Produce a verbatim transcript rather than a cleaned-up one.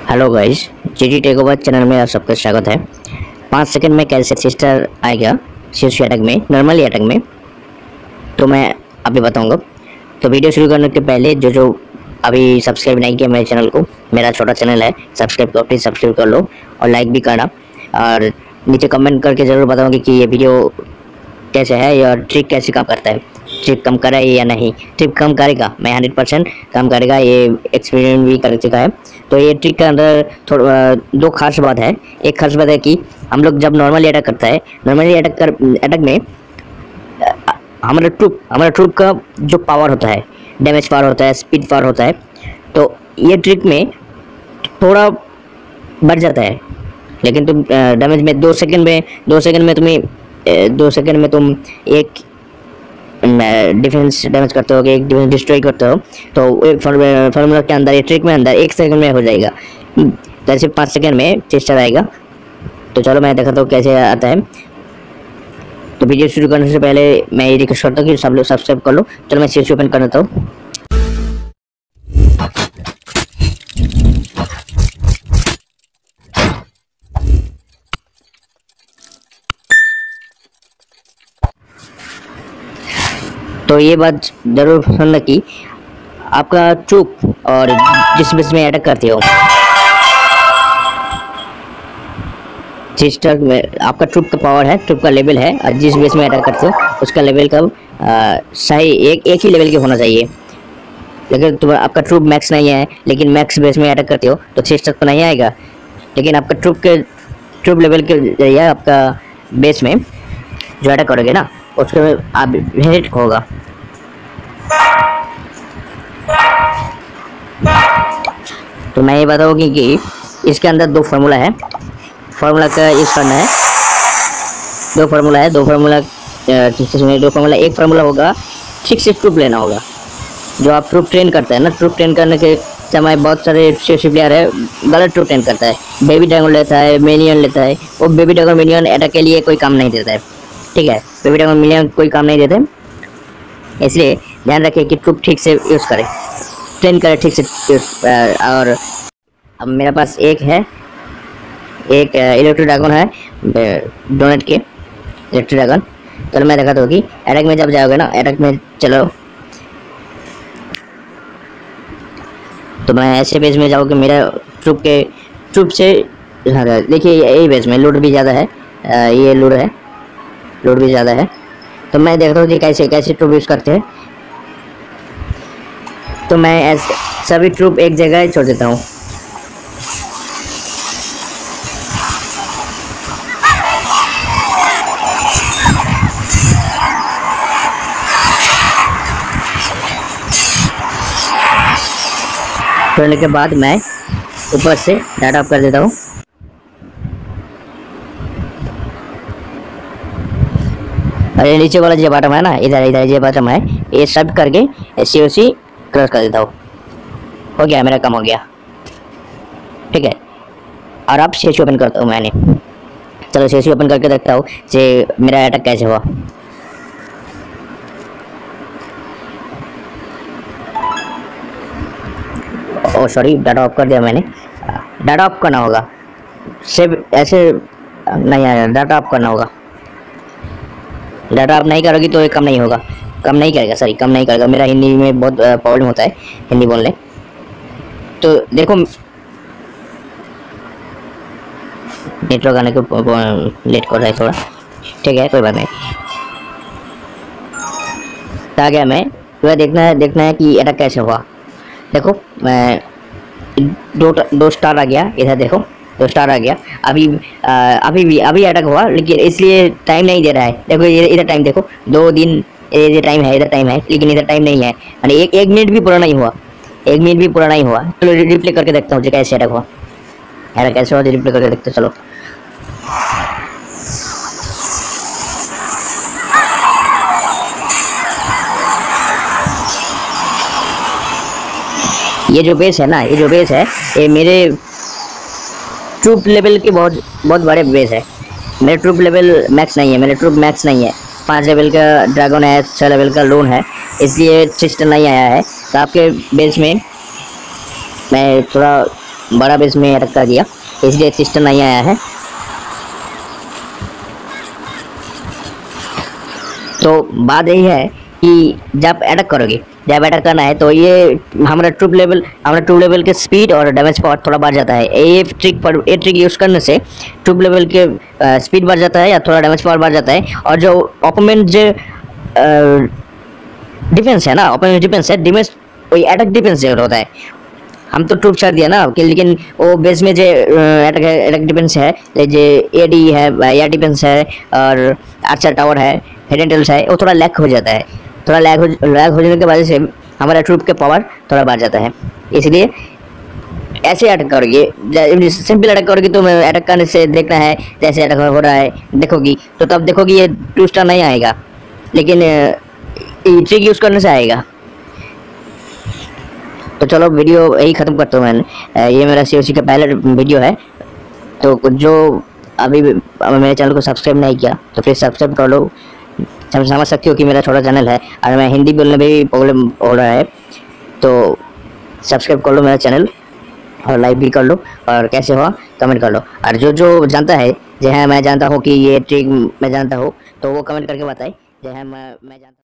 Hello guys, GT take over channel में आप सबका स्वागत है। पाँच सेकंड में कैसे सिस्टर आएगा शीर्ष अटैक में, नॉर्मली अटैक में, तो मैं अभी बताऊंगा। तो वीडियो शुरू करने के पहले जो जो अभी सब्सक्राइब नहीं किया मेरे चैनल को, मेरा छोटा चैनल है, सब्सक्राइब करो, प्लीज़ सब्सक्राइब कर लो और लाइक भी करना। और नीचे कमेंट करके ज़रूर बताओगे कि ये वीडियो कैसे है या ट्रिक कैसे काम करता है, ट्रिप कम करे या नहीं। ट्रिप कम करेगा, मैं हंड्रेड परसेंट कम करेगा, ये एक्सपीरियंस भी कर चुका है। तो ये ट्रिक के अंदर थोड़ा दो खास बात है। एक खास बात है कि हम लोग जब नॉर्मली अटैक करता है, नॉर्मली अटैक कर अटैक में हमारा ट्रूप हमारा ट्रूप का जो पावर होता है, डैमेज पावर होता है, स्पीड पावर होता है, तो ये ट्रिक में थोड़ा बढ़ जाता है। लेकिन तुम डैमेज में दो सेकंड में दो सेकंड में तुम्हें दो सेकंड में तुम एक डिफेंस डैमेज करते हो, एक डिफेंस डिस्ट्रॉय करते हो, तो एक फार्मूला के अंदर, ये ट्रिक में अंदर एक सेकंड में हो जाएगा। जैसे पाँच सेकंड में चेस्टर आएगा। तो चलो मैं दिखाता हूँ कैसे आता है। तो वीडियो शुरू करने से पहले मैं ये रिक्वेस्ट करता हूँ कि सब लोग सब्सक्राइब कर लो। चलो मैं शीर्ष ओपन कर देता हूँ। तो ये बात जरूर सुनना कि आपका चूक और जिस बेस में अटैक करते हो, जिस तरह में आपका ट्रूप का पावर है, ट्रूप का लेवल है, और जिस बेस में अटैक करते हो उसका लेवल का आ, सही एक एक ही लेवल के होना चाहिए। लेकिन तुम आपका ट्रूप मैक्स नहीं है, लेकिन मैक्स बेस में अटैक करते हो तो छः तक तो नहीं आएगा। लेकिन आपका ट्रूप के ट्रूप लेवल के जरिए आपका बेस में जो अटैक करोगे ना, उसके आप हिट होगा। तो मैं ये बताऊँगी कि इसके अंदर दो फार्मूला है, फार्मूला का यूज़ करना है। दो फार्मूला है, दो फार्मूला ठीक से सुनिए। दो फार्मूला, एक फार्मूला होगा ठीक से ट्रूप लेना होगा। जो आप ट्रूप ट्रेन करते हैं ना, ट्रूप ट्रेन करने के समय बहुत सारे सी प्लेयर है गलत ट्रूप ट्रेन करता है, बेबी ड्रैगन लेता है, मिनियन लेता है। वो बेबी ड्रैगन मिनियन अटैक के लिए कोई काम नहीं देता है, ठीक है। बेबी ड्रैगन मिनियन कोई काम नहीं देते, इसलिए ध्यान रखें कि ट्रूप ठीक से यूज़ करें, ट्रेन करें ठीक से। और अब मेरे पास एक है, एक इलेक्ट्रो ड्रैगन है डोनेट के इलेक्ट्रो ड्रैगन। चलो मैं दिखाता हूँ कि अटैक में जब जाओगे ना, अटैक में चलो तो मैं ऐसे बेस में जाओगे, मेरा ट्रूप के ट्रूप से देखिए यही बेस में लूट भी ज़्यादा है, ये लूट है, लूट भी ज़्यादा है। तो मैं देखता हूँ कि कैसे कैसे ट्रूप यूज़ करते हैं। तो मैं ऐसे सभी ट्रूप एक जगह ही छोड़ देता हूँ। छोड़ने के बाद मैं ऊपर से डाटा ऑफ कर देता हूँ। अरे नीचे वाला जो बटन है ना, इधर इधर ये बटन है, ये सब करके ऐसी वैसी क्रॉस कर देता हूँ। हो गया, मेरा काम हो गया, ठीक है। और अब शेष ओपन करता हूँ मैंने। चलो शेष ओपन करके देखता हूँ कि मेरा अटैक कैसे हुआ। ओ सॉरी, डाटा ऑफ कर दिया मैंने। डाटा ऑफ करना होगा, सिर्फ ऐसे नहीं आया, डाटा ऑफ करना होगा। डाटा ऑफ नहीं करोगी तो ये कम नहीं होगा, कम नहीं करेगा, सॉरी कम नहीं करेगा। मेरा हिंदी में बहुत प्रॉब्लम होता है हिंदी बोलने। तो देखो नेटवर्क आने को लेट कर रहा है थोड़ा, ठीक है, कोई बात नहीं। आ गया मैं, तो देखना है देखना है कि अटैक कैसे हुआ। देखो मैं दो दो स्टार आ गया, इधर देखो दो स्टार आ गया। अभी आ, अभी भी अभी अटैक हुआ, लेकिन इसलिए टाइम नहीं दे रहा है। देखो इधर टाइम देखो, दो दिन इधर टाइम है, इधर टाइम है, लेकिन इधर टाइम नहीं है। यानी एक एक मिनट भी पूरा नहीं हुआ, एक मिनट भी पूरा नहीं हुआ। चलो रिप्ले करके देखता हूँ कैसे अटैक हुआ, अटैक कैसे हुआ, रिप्ले करके देखते चलो। ये जो बेस है ना, ये जो बेस है, ये मेरे ट्रूप लेवल के बहुत बहुत बड़े बेस है। मेरे ट्रूप लेवल मैक्स नहीं है, मेरे ट्रूप मैक्स नहीं है। पाँच लेवल का ड्रैगन है, छः लेवल का लोन है, इसलिए सिस्टम नहीं आया है। तो आपके बेस में मैं थोड़ा बड़ा बेस में अटैक कर दिया, इसलिए सिस्टर नहीं आया है। तो बात यही है कि जब अटैक करोगे, जब अटैक करना है तो ये हमारा ट्रूप लेवल हमारा ट्रूप लेवल के स्पीड और डैमेज पावर थोड़ा बढ़ जाता है। ये ट्रिक पर ये ट्रिक यूज़ करने से ट्रूप लेवल के स्पीड बढ़ जाता है या थोड़ा डैमेज पावर बढ़ जाता है। और जो ओपोनेंट जो डिफेंस है ना, ओपोनेंट डिफेंस है, डिफेंस वही अटैक डिफेंस जो होता है। हम तो ट्रूप छाड़ दिया ना कि, लेकिन वो बेस में जो अटैक अटैक डिफेंस है, जो एडी है, एयर डिफेंस है और आर्चर टावर है, हिडन टेल्स है, वो थोड़ा लैग हो जाता है। थोड़ा लैग हो लैग हो जाने की वजह से हमारा ट्रूप के पावर थोड़ा बढ़ जाता है। इसलिए ऐसे अटैक करोगे, सिंपल अटैक करोगे तो अटैक करने से देखना है जैसे अटैक हो रहा है देखोगी, तो तब देखोगी ये टू स्टार नहीं आएगा, लेकिन ट्रिक यूज़ करने से आएगा। तो चलो वीडियो यही ख़त्म करता हूँ मैंने। ये मेरा सी ओ सी का पहला वीडियो है, तो जो अभी मेरे चैनल को सब्सक्राइब नहीं किया तो फिर सब्सक्राइब कर लो। समझ सकते हो कि मेरा छोटा चैनल है और मैं हिंदी बोलने में भी प्रॉब्लम हो रहा है, तो सब्सक्राइब कर लो मेरा चैनल और लाइक भी कर लो, और कैसे हुआ कमेंट कर लो। और जो जो जानता है, जो है मैं जानता हूँ कि ये ट्रिक मैं जानता हूँ, तो वो कमेंट करके बताए, जो है मैं मैं जानता